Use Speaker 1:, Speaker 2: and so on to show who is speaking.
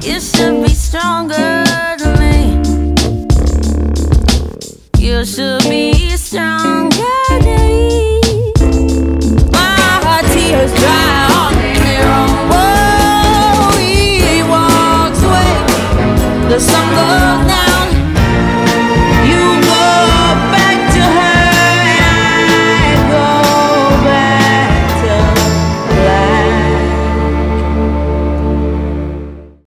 Speaker 1: You should be stronger than me. You should be stronger than me. My tears dry on their own. Whoa, he walks away. The sun goes